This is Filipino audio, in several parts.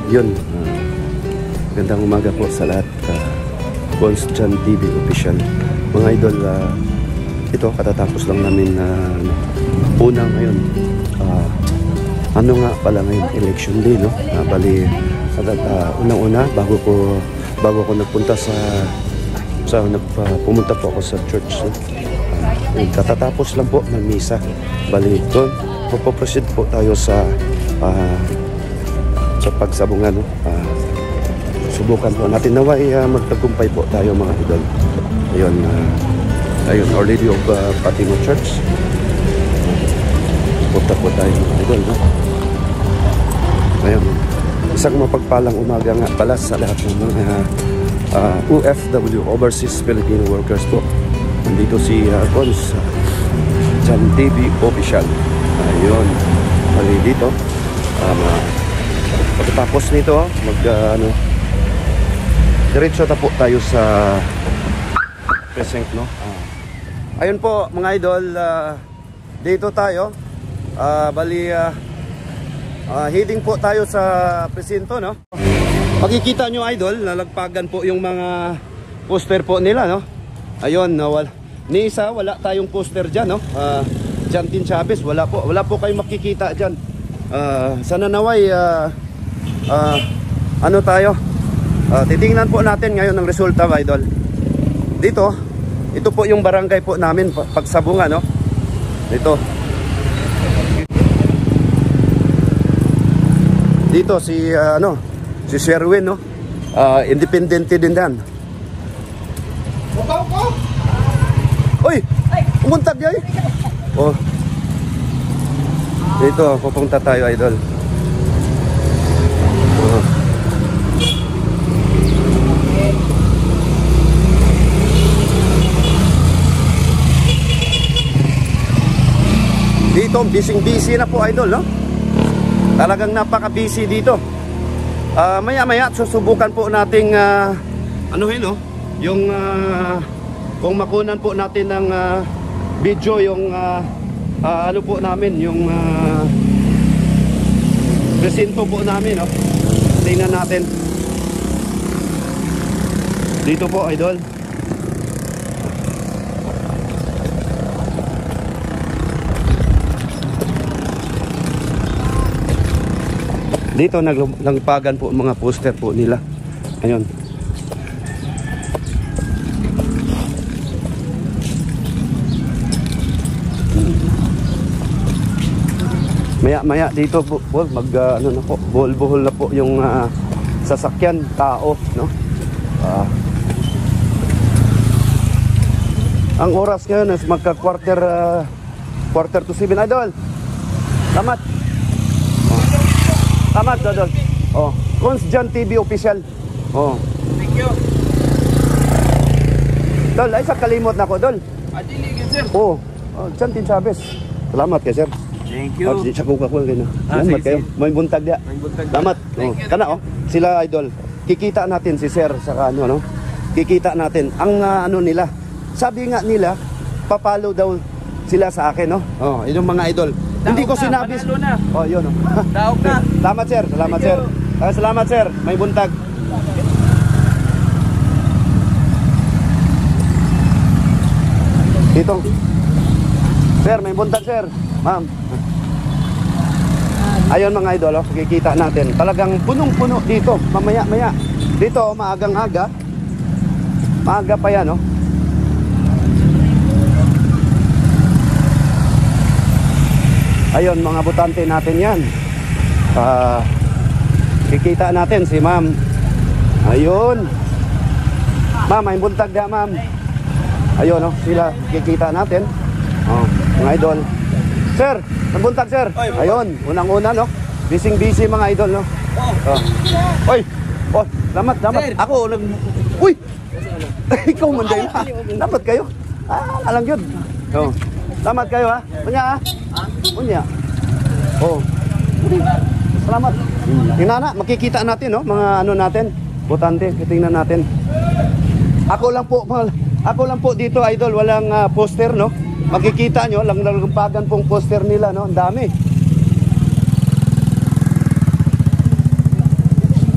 Yun, magandang umaga po sa lahat. Cons John TV Official. Mga idol, ito katatapos lang namin na una ngayon. Ano nga pala ngayon, election day, no? Bali, unang-una, bago ko nagpunta pumunta po ako sa church, no? Katatapos lang po ng misa. Bali, doon, puproceed po tayo sa pagsabungan, no? Subukan po natin naway magtagumpay po tayo, mga idol. Ayun, Our Lady of Fatima Church. Punta po tayo, mga idol, no? Ayun, isang mapagpalang umaga nga pala sa lahat ng mga OFW, Overseas Filipino Workers po. Nandito si Cons John TV Official. Ayun, bali dito. Pagkatapos nito, diretso na po tayo sa precinct, no? Ayun po, mga idol, dito tayo. Bali, heading po tayo sa presinto, no? Makikita nyo, idol, nalagpagan po yung mga poster po nila, no? Ayun, ni isa, wala tayong poster dyan, no? Jantin Chavez, wala po kayong makikita dyan. Sana naway, ano tayo? Titingnan po natin ngayon ang resulta, idol. Ito po yung barangay po namin, Pagsabungan, no? Dito si Sherwin, no? Independente din dan. Uy, umuntag yay. Oh. Dito pupunta tayo, idol. Dito, busy na po, idol, no? Talagang napaka-busy dito. Maya-maya susubukan po nating no? Yung kung makunan po natin ng video yung ano po namin, yung presinto po namin, no? Tingnan natin. Dito po, idol. Dito nagpagan po mga poster po nila. Ayun. Maya dito po buhol na po yung sasakyan, tao, no? Ang oras ngayon is magka quarter to 7, idol. Salamat. Tama, Dodol. Cons John TV Official. Thank you. Dol, ay sa kalimot na ko, Dol. Adiligid, sir. Jantin Chavez. Salamat kayo, sir. Thank you. Sa kuka ko kayo. Salamat kayo. May buntag dia. Salamat. Kana, sila, idol. Kikita natin si sir sa no? Kikita natin ang nila. Sabi nga nila, papalo daw sila sa akin, no? Yung mga idol. Hindi ko sinabi. Yun. Daog na. Salamat, sir. Salamat, sir. Salamat, sir. May buntag. Dito. Sir, may buntag, sir. Ma'am. Ayun, mga idol, kikita natin. Talagang punong-puno dito. Mamaya-maya. Dito, maagang-aga. Maaga pa yan, no? Ayun, mga butante natin yan. Kikita natin si ma'am. Ayun. Ma'am, may buntag na, ma'am. Ayun, sila kikita natin. Mga idol. Sir, may buntag, sir. Ayun, unang-una, no? Busy mga idol, no? Oy, salamat. Ako, uy! Ikaw man dahil, ha? Dapat kayo. Alang yun. Salamat kayo, ha? Punya. Salamat. Tingnan na, makikita natin, no? Mga natin, botante, tingnan natin. Ako lang po dito, idol, walang poster, no? Makikita nyo, langpagan pong poster nila, no? Ang dami.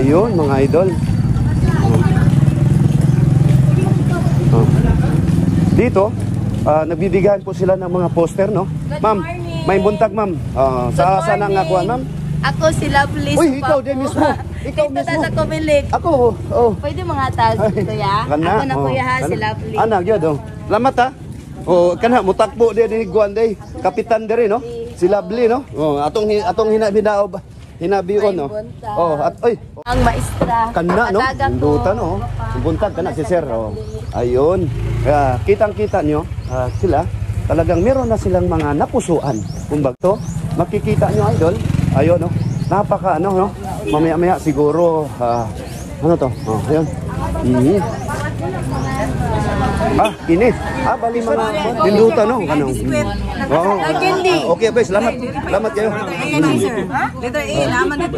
Ayun, mga idol. Oh. Dito, nagbibigayan po sila ng mga poster, no? Ma'am, may buntag, ma'am. Saan ang akuan, ma'am? Ako si Lovely. Uy, ikaw din mismo. Ikaw Dito mismo. na sa Kumilig. Ako, oh. Pwede mga tag, kuya. Kana, Ako na kuya ha, kana. si Lovely. Anak, yun, oh. Salamat, ha. Oh, kana, mutakbo din ni Guan day. Kapitan din, no? Si Lovely, no? Oh, atong hinabion, no? Oh, at, oy. Ang maestra. Kana, no? Kataga ko. Bundutan, no? Buntag kana si Sir, oh. Ayun. Kaya, kitang-kita nyo, sila, talagang meron na silang mga napusuan. Kung bagto, makikita nyo, idol. Ayun, no? Napaka, ano, no? Mamaya-maya, siguro, ano to? Oh, ayun. Ini. Bali mga dinduta, no? Ano? Oo. Okay, boy. Salamat. Salamat kayo. Dito, laman dito.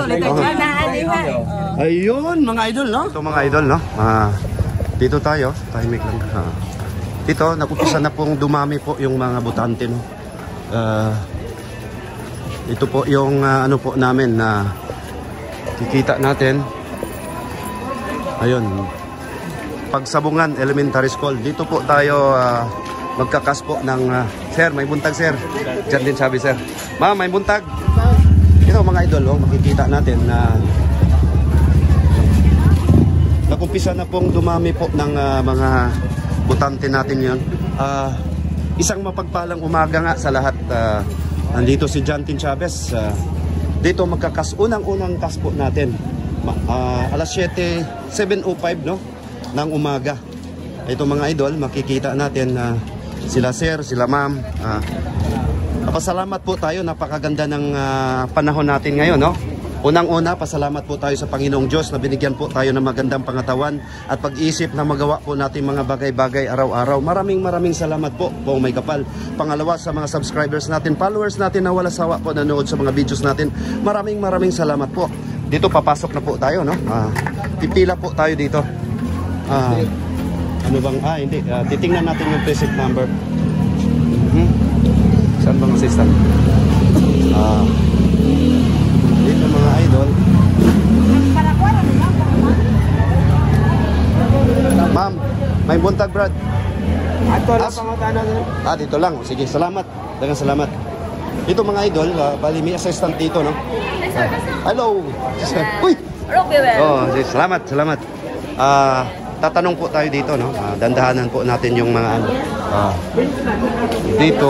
Ayun, mga idol, no? Ito, mga idol, no? Dito tayo. Tahimik lang. Dito, nakumpisa na pong dumami po yung mga butante, no? Ito po yung ano po namin na kikita natin. Ayun. Pagsabungan Elementary School. Dito po tayo magkakas po ng sir, may buntag sir. Diyan din sabi sir. Ma'am, may buntag. Ito mga idol, oh, makikita natin na nakumpisa na pong dumami po ng mga butante natin yun. Isang mapagpalang umaga nga sa lahat. Nandito si Jantin Chavez. Dito magkakas, unang kas po natin. Alas 7:05 no ng umaga. Ito mga idol, makikita natin na sila sir, sila ma'am. Pasalamat po tayo, napakaganda ng panahon natin ngayon, no? Unang-una, pasalamat po tayo sa Panginoong Diyos na binigyan po tayo ng magandang pangatawan at pag-isip na magawa po natin mga bagay-bagay araw-araw. Maraming salamat po, po may kapal. Pangalawa, sa mga subscribers natin, followers natin na wala sawa po nanood sa mga videos natin. Maraming salamat po. Dito papasok na po tayo, no? Pipila po tayo dito. Ano bang, hindi. Titingnan natin yung precinct number. Saan bang assistant? Dito mga idol. Ma'am, may buntag brad. Ato lang pangutana nun. Dito lang. Sige, salamat. Dagang salamat. Ito mga idol, bali may assistant dito, no? Hello. Uy! Oh, salamat. Tatanong po tayo dito, no? Dandahanan po natin yung mga ano. Dito.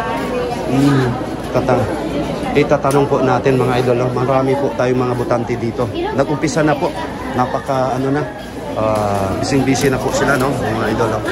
Itatanong po natin mga idol, no? Marami po tayong mga butante dito. Nag-umpisa na po. Napaka ano na. Busy na po sila, no? Mga idol, no?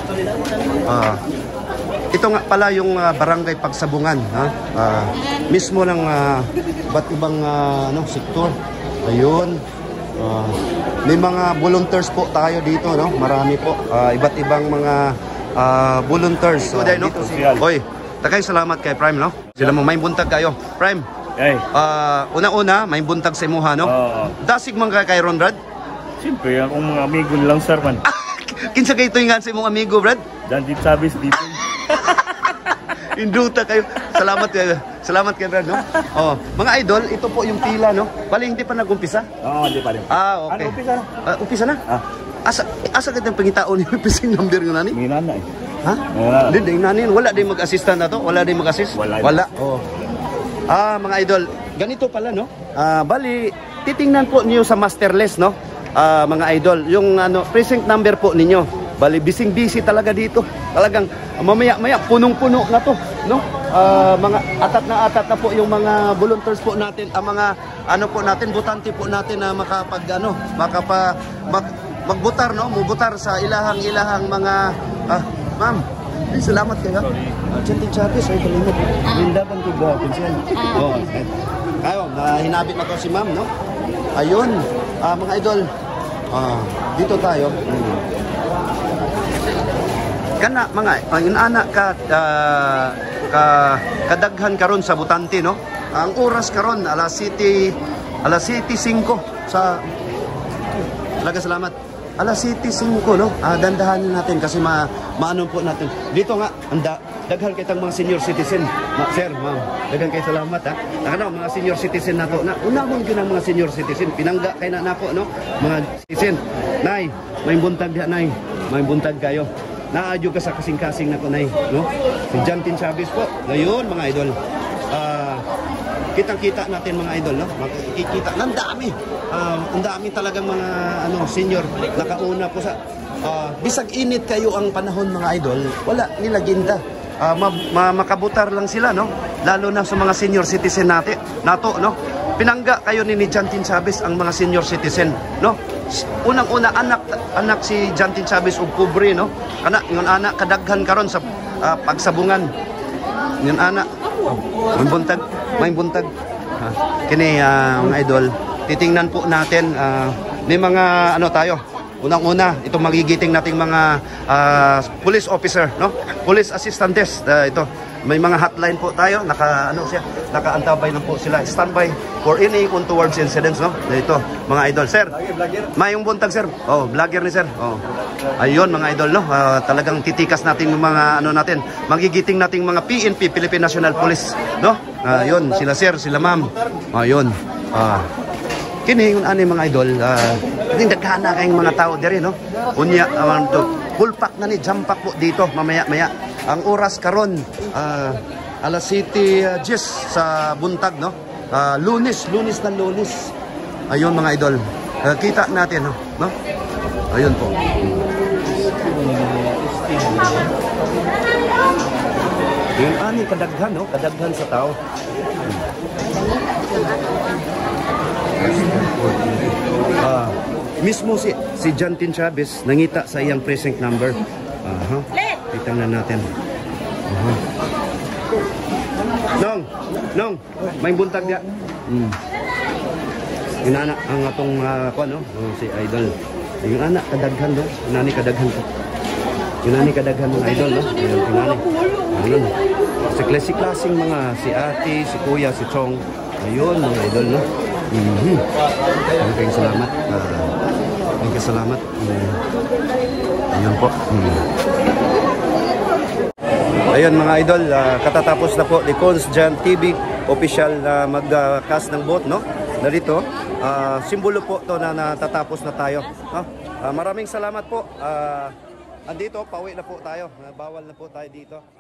Ito nga pala yung barangay Pagsabungan, ha? Mismo ng ba't ibang ano, sektor. Ayun. May mga volunteers po tayo dito, no? Marami po. Iba't ibang mga volunteers. Dito si Hoy, takay salamat kay Prime, no? Sila mo may buntag kayo. Prime. Ay. Una-una, may buntag sa imuha, no? Dasig man kay Ron Brad. Siyempre, akong mga amigo lang sir man. Kinsa kayo ito nga sa imong amigo, Brad? Jantin Chavez dito. Induta kayo. Salamat kay Brad, no? Mga idol, ito po yung pila, no? Bali, hindi pa nag-umpisa? Oo, hindi pa rin. Okay. Ano, umpisa na? Umpisa na? Asa kitang pangitaon yung pising number ng nani? May nana eh. Ha? Hindi, nani. Wala din mag-assistant na to? Wala din mag-assist? Wala. Mga idol, ganito pala, no? Bali, titingnan po niyo sa masterless, no? Mga idol, yung ano, precinct number po ninyo. Bali, busy talaga dito. Talagang mamaya-maya punong-puno na to, no? Mga atat na po yung mga volunteers po natin, mga ano po natin, butante po natin na magbutar, no? Mubutar sa ilahang mga ma'am. Salamat kayo. Jantin Chavez ay kalimot. Lindagan ko ba pinsan? Kayo, hinabit na to si ma'am, no? Ayun, mga idol. Dito tayo. Kana mga anak kadaghan karon sa butante, no? Ang oras karon alas 7:05 sa. Salamat. alas 7:05, no? Dandahanin natin kasi maano po natin. Dito nga, daghan kitang mga senior citizen. Sir, ma'am, daghan kayo salamat, ha? Ano, mga senior citizen na to. Unahon ko ng mga senior citizen. Pinangga kayo na nako, no? Mga citizen. Nay, may buntag diha, nay. May buntag kayo. Naadyo ka sa kasing-kasing na ko, nay, no? Si Jantin Chavez po. Ngayon, mga idol. Kitang-kita natin mga idol, no? Makikita, ang dami. Ang dami talagang mga senior nakauna po sa bisag init kayo ang panahon mga idol, wala nila ginda. Makabutar lang sila, no? Lalo na sa mga senior citizen nato, no? Pinangga kayo ni Jantin Chavez ang mga senior citizen, no? Unang-una anak si Jantin Chavez ug pobre, no? Kana ngon anak kadaghan karon sa pagsabungan. Ngon anak may buntag. Kini mga idol, titingnan po natin may mga tayo. Unang-una, itong magigiting nating mga police officer, no? Police assistants, ito. May mga hotline po tayo, nakaantabay na po sila. Standby for any untoward incidents, no? Ito, mga idol. Sir, mayong buntag, sir. Oh, vlogger ni sir. Oh. Ayun, mga idol, no? Talagang titikas natin yung mga natin. Magigiting nating mga PNP, Philippine National Police, no? Ayun, sila sir, sila ma'am. Ayun. Kini yung mga idol, daghan kayong mga tao diri, no? Unya, full pack na ni, jump pack po dito, mamaya-maya. Ang oras karon, alas 7:10 sa buntag, no? Lunes. Ayun mga idol, kita natin, no? Ayun po. Yung kadaghan, no? Kadaghan sa tao. Mismo si Jantin Chavez nangita sa iyang precinct number. Tingnan natin. Nong, may buntag niya. Yung anak ang atong si idol. Yung anak kadaghan do, nani kadaghan ko. Yung nani kadaghan ng idol, no? Yung tinani. Ayun. Si klaseng mga si ate, si kuya, si chong. Ayun mga idol, no? Maraming salamat. Maraming salamat. Ayun po. Ayun mga idol, katatapos na po ni Cons Jan TV official na mag-cast ng boat, no? Narito, simbolo po to na natatapos na tayo, no? Maraming salamat po. Andito, pauwi na po tayo. Bawal na po tayo dito.